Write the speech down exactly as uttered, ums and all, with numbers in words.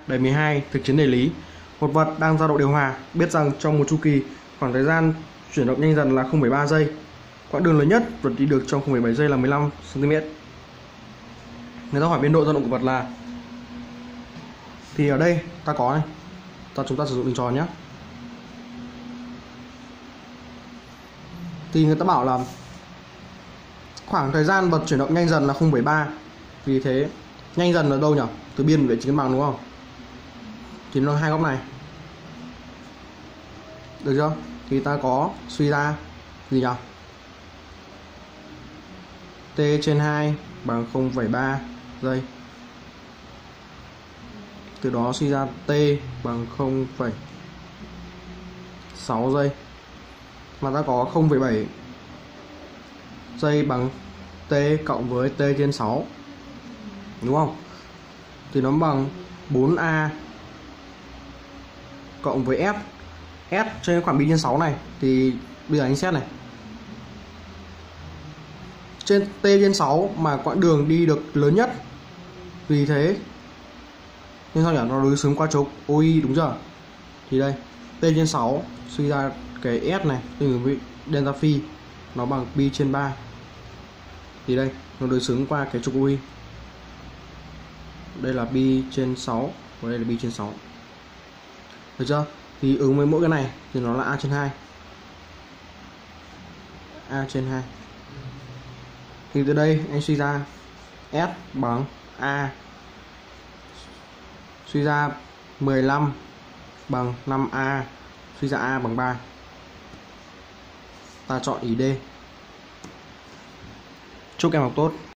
Đề mười hai, thực chiến địa lý. Một vật đang dao động điều hòa, biết rằng trong một chu kỳ, khoảng thời gian chuyển động nhanh dần là không phẩy ba giây. Quãng đường lớn nhất vật đi được trong không phẩy bảy giây là mười lăm xăng ti mét. Người ta hỏi biên độ dao động của vật là, thì ở đây ta có này, ta chúng ta sử dụng hình tròn nhé. Thì người ta bảo là khoảng thời gian vật chuyển động nhanh dần là không phẩy ba. Vì thế nhanh dần ở đâu nhỉ? Từ biên về chính bằng đúng không? Thì nó hai góc này. Được chưa? Thì ta có suy ra gì nhỉ? T trên hai bằng không phẩy ba giây. Từ đó suy ra T bằng không phẩy sáu giây. Mà ta có không phẩy bảy giây bằng T cộng với T trên sáu. Đúng không? Thì nó bằng bốn A cộng với S. S trên khoảng pi trên sáu này. Thì bây giờ anh xét này. Trên T trên sáu mà quãng đường đi được lớn nhất. Vì thế nên sao nhỉ? Nó đối xứng qua trục o i đúng chưa? Thì đây T trên sáu suy ra cái S này tương ứng với delta phi nó bằng pi trên ba. Thì đây nó đối xứng qua cái trục o i. Đây là pi trên sáu và đây là pi trên sáu. Được chưa? Thì ứng với mỗi cái này thì nó là A trên hai. A trên hai. Thì từ đây anh suy ra S bằng A. Suy ra mười lăm bằng năm A. Suy ra A bằng ba. Ta chọn ý D. Chúc em học tốt.